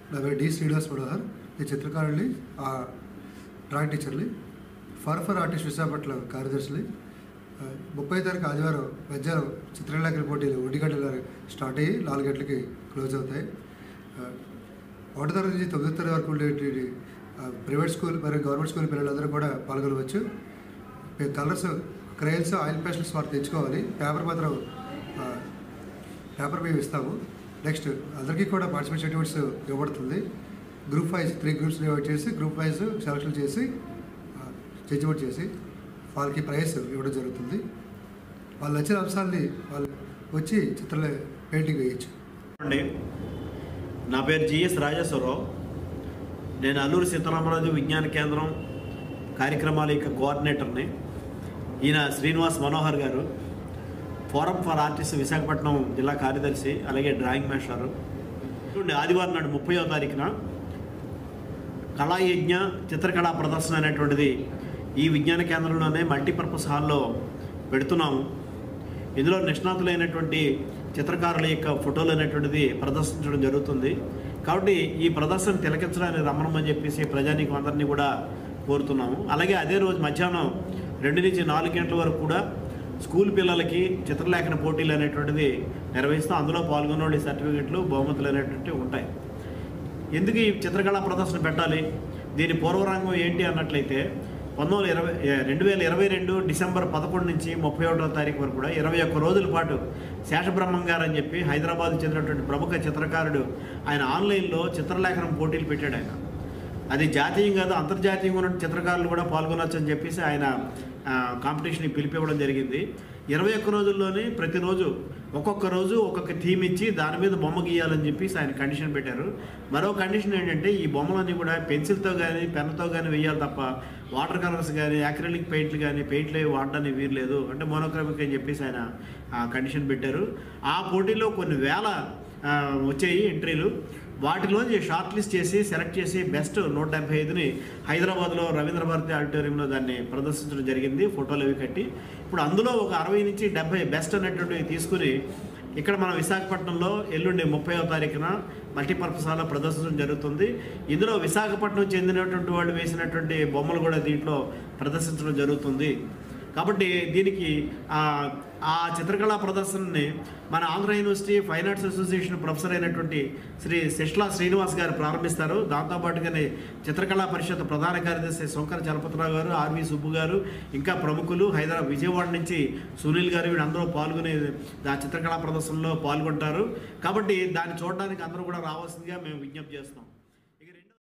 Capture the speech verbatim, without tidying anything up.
నా పేరు డి శ్రీనివాస్ మనోహర్. ఈ చిత్రకారుల్ని, డ్రాయింగ్ టీచర్ని, ఫర్ ఫర్ ఆర్టిస్ట్ విశాఖపట్నం కార్యదర్శిని. ముప్పై తారీఖు ఆదివారం మధ్యాహ్నం చిత్రలేఖన పోటీలు ఒంటి గంటల స్టార్ట్ అయ్యి నాలుగు గంటలకి క్లోజ్ అవుతాయి. ఒకటో తరగతి నుంచి తొమ్మిదో తరగతి వరకు ఉండేటి ప్రైవేట్ స్కూల్ మరియు గవర్నమెంట్ స్కూల్ పిల్లలందరూ కూడా పాల్గొనవచ్చు. కలర్స్, క్రేయన్స్, ఆయిల్ పెన్సిల్స్ వారు తెచ్చుకోవాలి. పేపర్ మాత్రం పేపర్ మేము ఇస్తాము. నెక్స్ట్ అందరికీ కూడా పార్టిసిపేట్ సర్టిఫికేట్స్ ఇవ్వబడుతుంది. Group wise three groups divide చేసి గ్రూప్ వైజ్ సెలక్షన్ చేసి జడ్జిమెంట్ చేసి వాళ్ళకి ప్రైజ్ ఇవ్వడం జరుగుతుంది. వాళ్ళు నచ్చిన అంశాలని వాళ్ళు వచ్చి చిత్రాలు పెయింటింగ్ వేయచ్చు. అండి, నా పేరు జిఎస్ రాజేశ్వరరావు. నేను అల్లూరి సీతారామరాజు విజ్ఞాన కేంద్రం కార్యక్రమాల యొక్క కోఆర్డినేటర్ని. ఈయన శ్రీనివాస్ మనోహర్ గారు, ఫోరం ఫర్ ఆర్టిస్ట్ విశాఖపట్నం జిల్లా కార్యదర్శి, అలాగే డ్రాయింగ్ మాస్టారు. ఆదివారం నాడు ముప్పైవ తారీఖున కళాయజ్ఞ చిత్రకళా ప్రదర్శన అనేటువంటిది ఈ విజ్ఞాన కేంద్రంలోనే మల్టీపర్పస్ హాల్లో పెడుతున్నాము. ఇందులో నిష్ణాతులైనటువంటి చిత్రకారుల యొక్క ఫోటోలు అనేటువంటిది ప్రదర్శించడం జరుగుతుంది. కాబట్టి ఈ ప్రదర్శన తిలకించడానికి రమ్మనమని చెప్పేసి ప్రజానీకం అందరినీ కూడా కోరుతున్నాము. అలాగే అదే రోజు మధ్యాహ్నం రెండు నుంచి నాలుగు గంటల వరకు కూడా స్కూల్ పిల్లలకి చిత్రలేఖన పోటీలు అనేటువంటిది నిర్వహిస్తాం. అందులో పాల్గొన్న సర్టిఫికెట్లు, బహుమతులు అనేటువంటివి ఉంటాయి. ఎందుకు ఈ చిత్రకళా ప్రదర్శన పెట్టాలి, దీని పూర్వరంగం ఏంటి అన్నట్లయితే, పంతొమ్మిది ఇరవై రెండు వేల ఇరవై రెండు డిసెంబర్ పదకొండు నుంచి ముప్పై ఒకటో తారీఖు వరకు కూడా ఇరవై ఒక్క రోజుల పాటు శేషబ్రహ్మం గారు అని చెప్పి హైదరాబాద్ చెందినటువంటి ప్రముఖ చిత్రకారుడు ఆయన ఆన్లైన్లో చిత్రలేఖనం పోటీలు పెట్టాడు. ఆయన అది జాతీయం కాదు, అంతర్జాతీయంగా ఉన్న చిత్రకారులు కూడా పాల్గొనవచ్చు అని చెప్పేసి ఆయన కాంపిటీషన్కి పిలిపివ్వడం జరిగింది. ఇరవై ఒక్క రోజుల్లోనే ప్రతిరోజు ఒక్కొక్క రోజు ఒక్కొక్క థీమ్ ఇచ్చి దాని మీద బొమ్మ గీయాలని చెప్పేసి ఆయన కండిషన్ పెట్టారు. మరో కండిషన్ ఏంటంటే, ఈ బొమ్మలన్నీ కూడా పెన్సిల్తో కానీ పెన్నుతో కానీ వేయాలి తప్ప వాటర్ కలర్స్ కానీ అక్రిలిక్ పెయింట్లు కానీ పెయింట్లు అవి వాడడానికి వీరలేదు, అంటే మోనోక్రమిక్ అని చెప్పేసి ఆయన కండిషన్ పెట్టారు. ఆ పోటీలో కొన్ని వేల వచ్చాయి ఎంట్రీలు. వాటిలోంచి షార్ట్ లిస్ట్ చేసి సెలెక్ట్ చేసి బెస్ట్ నూట డెబ్బై ఐదుని హైదరాబాద్లో రవీంద్ర భారతి ఆడిటోరియంలో దాన్ని ప్రదర్శించడం జరిగింది, ఫోటోలు అవి కట్టి. ఇప్పుడు అందులో ఒక అరవై నుంచి డెబ్బై బెస్ట్ అనేటువంటివి తీసుకుని ఇక్కడ మన విశాఖపట్నంలో ఎల్లుండి ముప్పైవ తారీఖున మల్టీపర్పస్ హాల్లో ప్రదర్శించడం జరుగుతుంది. ఇందులో విశాఖపట్నం చెందినటువంటి వాళ్ళు వేసినటువంటి బొమ్మలు కూడా దీంట్లో ప్రదర్శించడం జరుగుతుంది. కాబట్టి దీనికి ఆ చిత్రకళా ప్రదర్శనని మన Andhra University fine arts association professor అయినటువంటి శ్రీ శిష్లా శ్రీనివాస్ గారు ప్రారంభిస్తారు. దాంతోపాటుగానే చిత్రకళా పరిషత్ ప్రధాన కార్యదర్శి శంకర చలపతిరావు గారు, ఆర్వి సుబ్బు గారు, ఇంకా ప్రముఖులు హైదరాబాద్ విజయవాడ నుంచి సునీల్ గారు వీళ్ళందరూ పాల్గొనే ఆ చిత్రకళా ప్రదర్శనలో పాల్గొంటారు. కాబట్టి దాన్ని చూడడానికి అందరూ కూడా రావాల్సిందిగా మేము విజ్ఞప్తి చేస్తున్నాం.